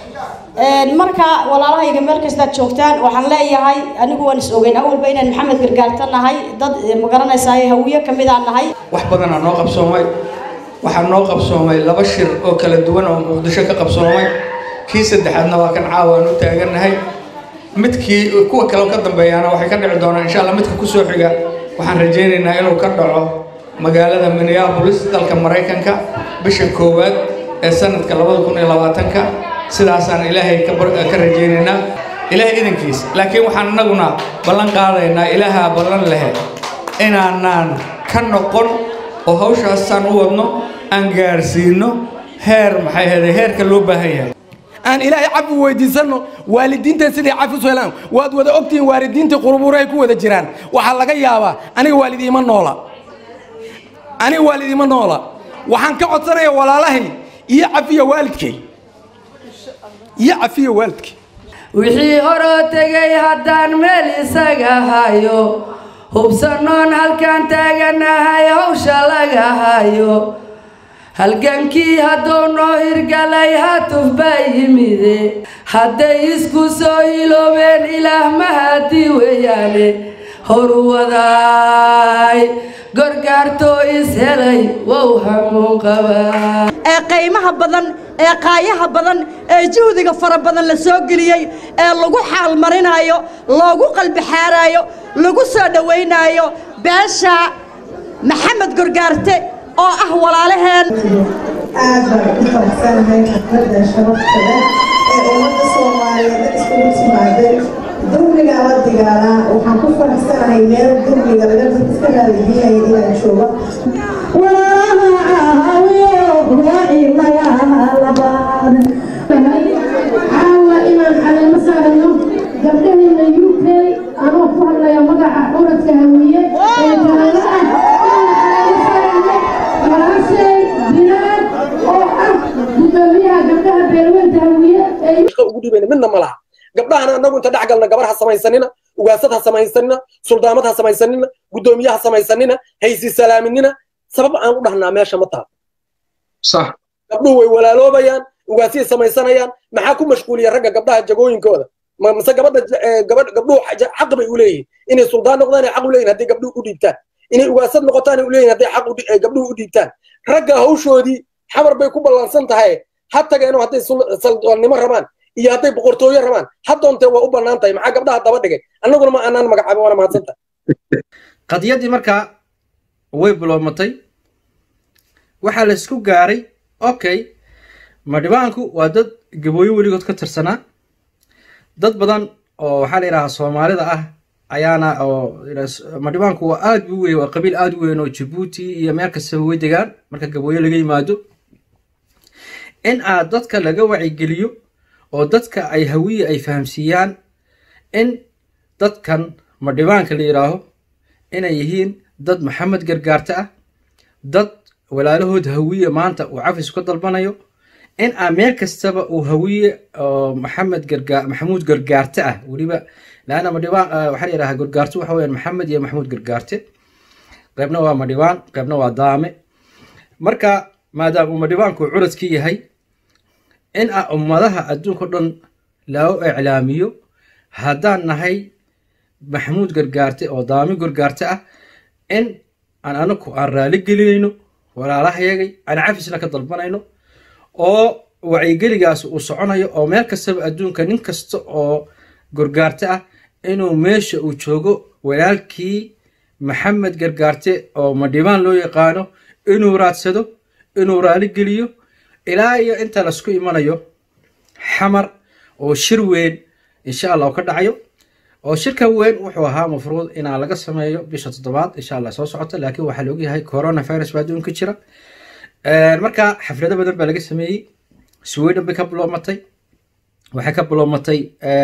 marka walaalahayga meel kasta joogtaan waxaan leeyahay anigu waan is ogeyn awalba inaan Maxamed Gorgaarte nahay dad magaranaysaa hawiye kamid ah nahay wax badan oo noo qabsoomay waxaan noo qabsoomay laba shir oo kala duwan oo Muqdisho ka qabsoomay kii saddexaadna waa kan caawa aan u taaganahay midkii kuwa kale ka dambeeyana waxay ka dhici doonaan insha Allah midka ku soo xiga waxaan rajaynaynaa inuu ka dhaco magaalada Minneapolis dalka Mareykanka bisha koowaad ee sanadka 2020ka sidaasaan ilaahay ka rajaynaynaa ilaahay idinkiis laakiin waxaan anaguna ballan qaadaynaa ilaaha ballan leh inaanaan ka noqon oo hawshaasaan u wadno aan gaarsiino heer maxay ahayd heerka loo baahan yahay aan ilaahay cafi weydiisano waalidiinta sidii cafi soo helaan waad wada ogtiin waalidiinta qurubuur ay ku wada jiraan waxa laga yaabaa aniga waalidiima noola aniga waalidima noola waxaan ka codsanaya walaalahay iyo cafiya waalidkay iyo cafiya waalidkay wixii horoo tegay haddaan meel isaga hayo hubsanoon halkaan taaganahay hawsha laga hayo halgankii hadduu noo hirgalay hatuf baa yimide hadday isku soo hiloobeen ilaah mahadii weeyaane horwadaay gorgaartoo is helay wow hamuun qabaa ee qiimaha badan ee qaayaha badan ee juhdiga fara badan la soo geliyey ee lagu xaal marinayo loogu qalbi xaarayo lagu soo dhawaynayo beesha maxamed gorgaarte oo ah walaalaheen aad baan u faraxsanahay xafladda sharafta leh ee ummadda Soomaaliyeed iskugu timaaday dulmiga la dagaalaa waxaan ku faraxsanahay meel dulmiga laga iska raadiyay inaan joogo caawa inaan caleemo saarno gabdhaheena UK anoo ku hadlaya magaca curadka hawiye ee jaalada ah walaashay bilaad oo ah gudoomiyaha gabdhaha beelweynta hawiye ugu dhibayna midna ma laha gabdhahana anagu inta dhex galna gabar ha samaysanina ugaasad ha samaysanina suldaamad ha samaysanina gudoomiyaha ha samaysanina haysi salaaminina sabab aan u dhahnaa meesha ma taha صح gabdhuhu way walaaloobayaan ugaasiyay samaysanayaan maxaa ku mashquuliya ragga gabdhaha jagooyinkooda mise gabdhuhu xaq bay u leeyihiin inay suldaan noqdaan xaq u leeyihiin haddii gabdhuhu u dhiibtaan inay ugaasad noqotaan u leeyihiin haddii xaq gabdhuhu u dhiibtaan ragga hawshoodii xamar bay ku ballansan tahay ha tageeno hadday saldoonnimo rabaan iyo hadday boqortooyo rabaan ha doontee waa u bannaan tahay maxaa gabdhaha daba dhigay annaguna ma aanaan magacaabin waana mahadsantahay qadiyadii markaa way bilowmatay waxaa la isku gaaray okay madhibaanku waa dad gabooyo weligood ka tirsanaa dad badan oo waxaa la yidhahaa soomaalida ah ayaana oo madhibaanku waa aad u weyn waa qabiil aad u weyn oo jabuuti iyo meel kastaba way degaan marka gabooyo laga yimaado in aad dadka laga wacigeliyo oo dadka ay hawiye ay fahamsiiyaan in dadkan madhibaanka la yidhaaho inay yihiin dad maxamed gargaarte ah dad walaalahood hawiye maanta uu cafis ka dalbanayo in aan meel kastaba uu hawiye maxamuud gargaarte ah weliba laana madhibaan waxaa la yidhahaa gargaarto waxa weyaan maxamed iyo maxamuud gargaarte qaybna waa madhibaan qaybna waa daame marka maadaama uu madhibaanku curadkii yahay in aan ummadaha adduunka dhan loo iclaamiyo haddaan nahay maxamuud gargaarte oo daame gargaarte ah in aan anaku aan raali gelinayno walaalahayagay aan cafisna ka dalbanayno oo wacyigeligaas uu soconayo oo meel kastaba adduunka nin kasta oo gargaarte ah inuu meesha uu joogo walaalkii maxamed gargaarte oo madhibaan loo yaqaano inuu raadsado inuu raali geliyo ilaa iyo inta lasku imanayo xamar oo shir weyn insha allah ka dhacayo oo shirka weyn wuxuu ahaa mafruud inaa laga sameeyo bisha 7 insha allah soo socota laakiin waxaa la ogyahay coronavirus baa adduunka jira marka xaflado badan baa laga sameeyey Sweden bay ka bilowmatay waxay ka bilowmatay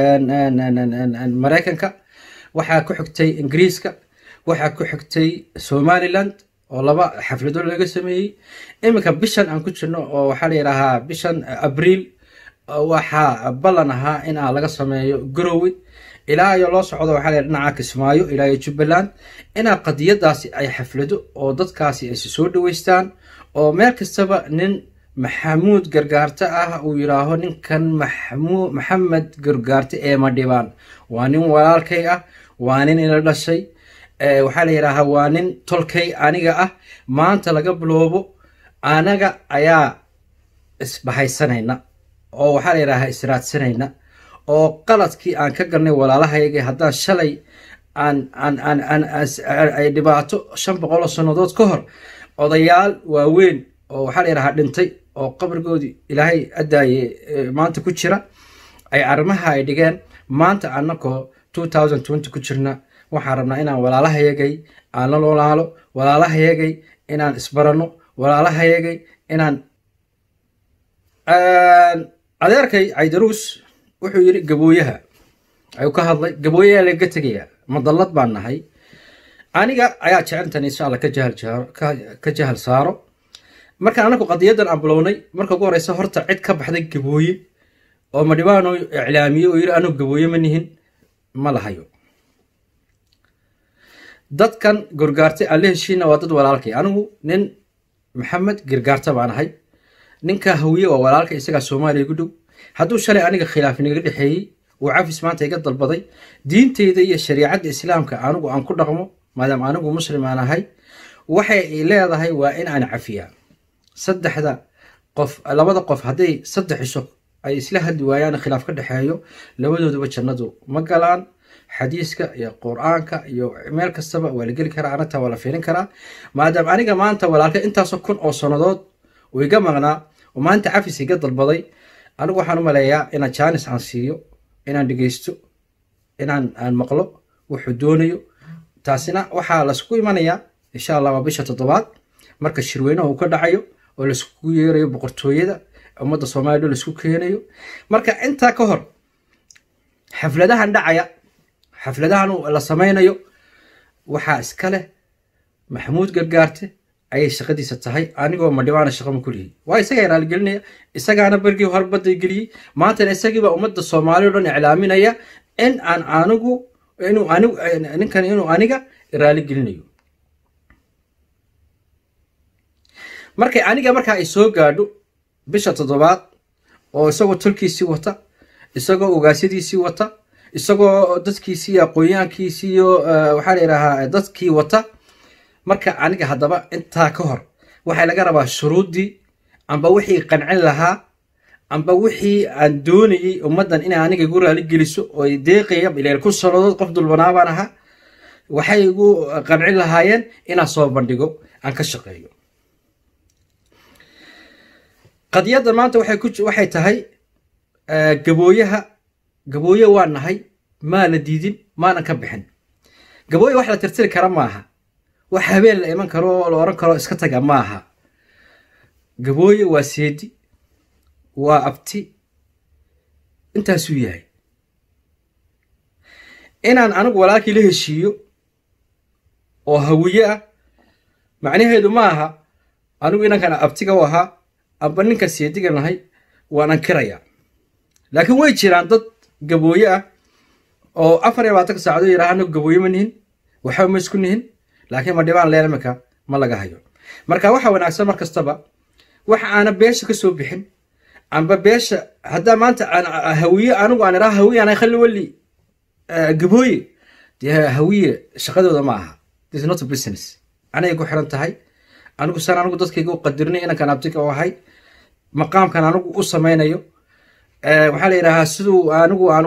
Mareykanka waxaa ku xigtay Ingiriiska waxaa ku xigtay Somaliland oo laba xaflado laga sameeyey iminka bishan aan ku jirno oo waxaa la yidhaahaa bishan Abriil waxaa ballan ahaa in aan laga sameeyo Garowe ilaa iyo loo socdo waxaa la dhinaca Kismaayo ilaa iyo Jubbaland inaa qadiyadaasi ay xaflado oo dadkaasi ay soo dhaweystaan oo meel kastaba nin maxamuud gargaarte ah uu yiraaho ninkan maxamed gargaarte ee madhibaan waa nin walaalkay ah waa nin ila dhashay waxaa la yidhaahaa waa nin tolkay aniga ah maanta laga biloobo anaga ayaa isbahaysanayna oo waxaa la yidhaahaa israadsanayna oo qaladkii aan ka galnay walaalahayagii haddaan shalay ay dhibaato 500 sannadood ka hor odayaal waaweyn oo waxaa la yidhahaa dhintay oo qabrigoodii ilaahay adaaye maanta ku jira ay arrimaha ay dhigeen maanta annakoo 2020 ku jirna waxaan rabnaa inaan walaalahayagay aan la noolaalo walaalahayagay inaan isbaranno walaalahayagay inaan adeerkay Caydaruus wuxuu yiri gabooyaha ayuu ka hadlay gabooyaha laga tagaya madallad baan nahay aniga ayaa jeceltan insha allah ka jahal saaro markaan anagu qadiyadan aan bilownay marka ugu horeysa horta cid ka baxday gabooye oo madhibaan oo iclaamiye oo yiri anigu gabooye ma nihin ma lahayo dadkan Gurgaarte alle heshiina waa dad walaalkay anigu nin maxamed Gurgaarte baan ahay ninka hawiye waa walaalkay isaga Soomaaliya ku dhow hadduu shalay aniga khilaaf inaga dhaxeeyay oo cafis maanta iga dalbaday diinteyda iyo shariicada islaamka anigu aan ku dhaqmo maadaama anigu muslim aan ahay waxay leedahay waa in aan cafiyaa saddexda qof labada qof haday saddex isho ay isla hadli waayaan khilaaf ka dhaxeeyo labadooduba jannadu ma galaan xadiiska iyo quraanka iyo meel kastaba waa la gali karaa anata wala fiirin karaa maadaama aniga maanta walaalka intaas kun oo sanadood oo iga maqnaa oo maanta cafis iga dalbaday anigu waxaan u maleeyaa inaan jaanis aan siiyo inaan dhageysto inaan maqlo wuxuu doonayo taasina waxaa la isku imanayaa insha Allah waa bisha 7 marka shirweynaha uu ka dhacayo oo la isku yeerayo boqortooyada ummadda Soomaaliyeed la isku keenayo marka inta ka hor xafladahan dhacaya xafladahan la sameeyo waxa iska leh Maxamuud Gurgaarte ay shaqadiisa tahay anigoo madhibaana shaqo ma kuliyay waa isaga raali gelinaya isagaana barkii horbaday geliyay maanta isagiiba ummadda Soomaaliyeed oo iclaaminaya in aan anigu inuu aniga raali gelinayo markay aniga marka ay soo gaadho bisha 7 oo isagoo tulkiisii wata isagoo ugaasadiisii wata isagoo dadkiisii aqoonyaankiisii iyo waxa la yiraahdaa dadkii wata marka aniga hadaba inta ka hor waxa laga rabaa shuruudii amba wixii qancin lahaa amba wixii aan doonayay ummadan in aniga igu raali geliso oo ay deeqayab ilaa ku sanadood qof dulbanaabaan aha waxay igu qancin lahaayeen inaan soo bandhigo aan ka shaqeeyo qadiyada maanta waxay tahay gabooye waa nahay ma la diidin maana ka bixin gabooye wax la tirtiri kara maaha wax habeen la iman karo oo la oran karo iska taga maaha gabooye waa seedi waa abti intaas uu yahay inaan anigu walaalkii la heshiiyo oo hawiye ah macnaheedu maaha anigu inaan abtiga u ahaa aba ninka seediga nahay waan ankiraya laakiin way jiraan dad gabooye ah oo 24 saacadood yiraahdo gabooye ma nihin waxa ma isku nihin laakiin ma dhibaan leelamka ma laga hayo marka waxa wanaagsan markastaba waxa aan beesha ka soo bixin amba beesha hadda maanta aan hawiye anigu aan raah hawiye aan khali wali gabooye hawiye shaqadooda ma aha this is not a business anay ku xiran tahay anigu anigu dadkayga u qadirnay inaan kan abtiga oo ahay maqaamkan anigu u sameeynayo waxa la yiraahdaa sidoo anigu aan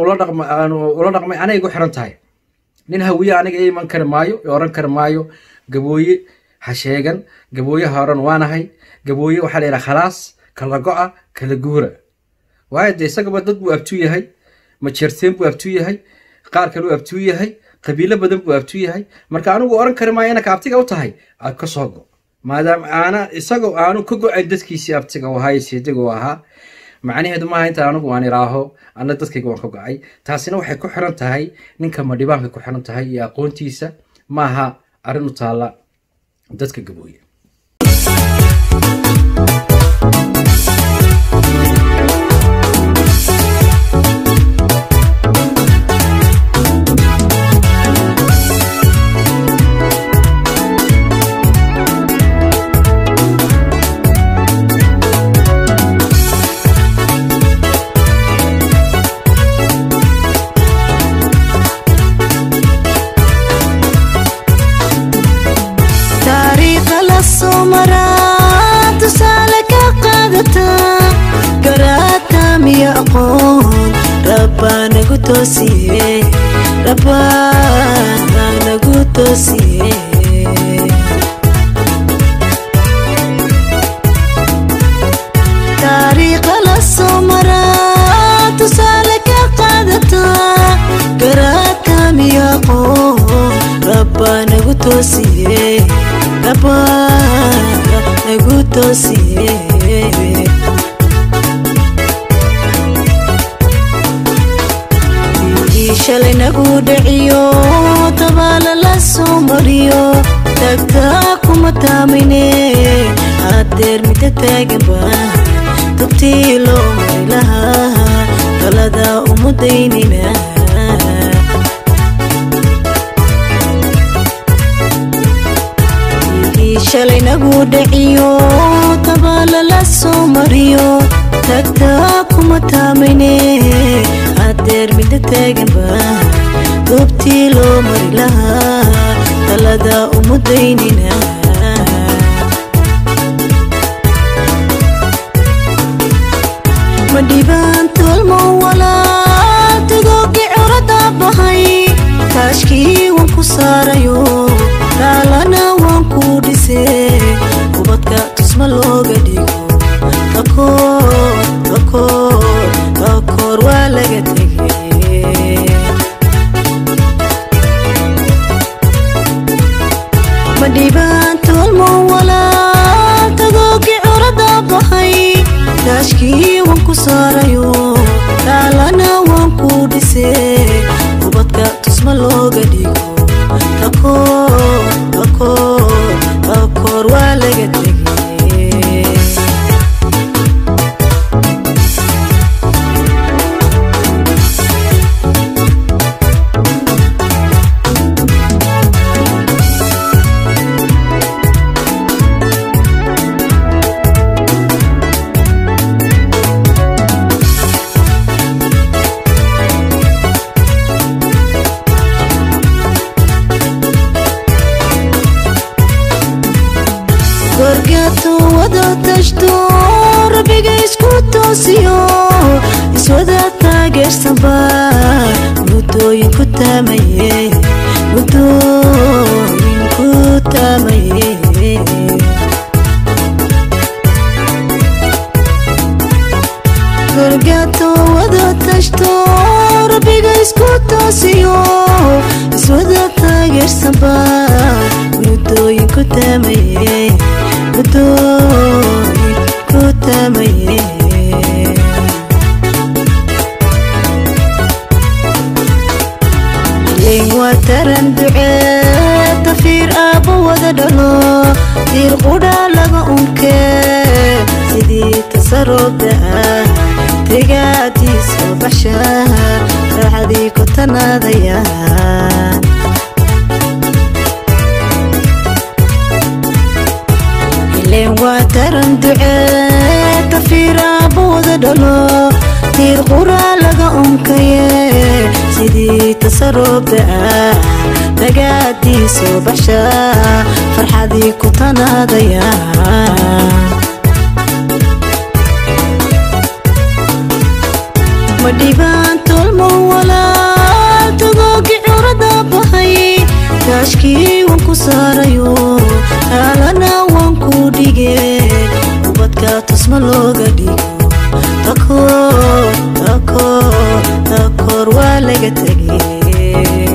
ula dhaqmay anay igu xiran tahay nin hawiye aniga iman kar maayo oran kar maayo gabooye ha sheegan gabooye haaran waanahay gabooye waxa la yiraahdaa khalaas kala go'a kala guura waayde isagaba dad buu abtu yahay ma jeerteen buu abtu yahay qaar kale uu abtu yahay qabiilo badan buu abtu yahay marka anigu oran kar maayo inaka abtiga u tahay aad ka soo go maadaama ana isagoo aanu ka go'ay dadkiisii abtiga oo hay seediga ahaa macnaheedu ma aha inta anigu aan iraaho ana dadkayga waan ka go'ay taasina waxay ku xiran tahay ninka madhibaanka ku xiran tahay iyo aqoontiisa maaha arrin u taala dadka gabooye shalay nagu dhaciyo tabaala la soo mariyo tagtaa kuma taamine hadeer mida taaganba tubtii loo mari lahaa talada uma daynina shalay nagu dhaciyo tabaala la soo mariyo tagtaa kuma taamine hadeer mida taaganba tubtii loo mari lahaa talada uma daynina ma dhibaan tolmo walaa tagoogi curada bahay kaashkii waan ku saarayo taalana waan ku dhise ubadka tusma looga dhigo takoor waa laga tegay ma dhibaan tolmo walaa tagoogi curada bahay kaashkii waan ku saarayo taalana waan ku dhise ubadka tusma looga dhigo takoor waa laga tegay gorgato wada tashto rabbiga isku toosiyo iswada taageersanba muddooyin ku taamaye gorgato wada tashto rabbiga isku toosiyo iswada taageersanba muddooyin ku taamaye ileen waa taran ducee tafiir aabba wada dhalo tiir qudha laga unkee sidii tasarubda ah tegaadiisoo baxsha raaxadii ku tanaadaya waa taran ducee tafiir aabba wada dhalo tiir qura laga unkaye sidii tasarubda ah nagaadiisoo baxsha farxadii ku tanaadaya ma dhibaan tolmo walaa tagoogi curada bahay kaashkii waan ku saarayo taalana waan ku dhige ubadka tusma looga dhigo takoor waa laga tegay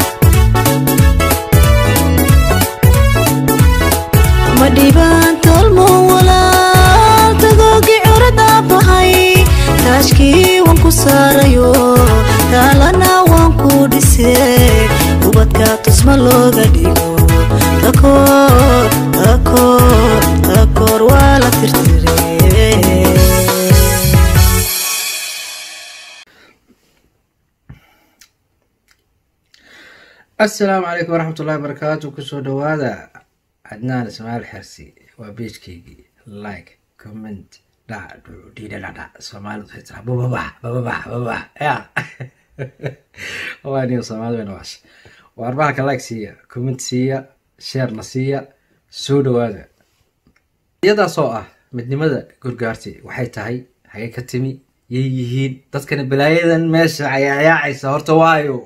ma dhibaan tolmo walaa tagoogi curada bahay kaashkii waan ku saarayo taalana waan ku dhise ubadka tusma looga dhigo takoor waa la tirtiray السلام عليكم ورحمة الله وبركاته كسو دوادا عدنان اسماعيل حرسي وبيشكيجي لايك كومنت دا دي دا دا سومالي تحترا بابا يا وانيو سومالي بنواش واربعك لايك سيا كومنت سيا شير نسيا سو دوادا يدا سوء midnimada gurgaarti waxay tahay hagee ka timi yihiin dadkan balaayadan meesha ayaacaysa horta waayo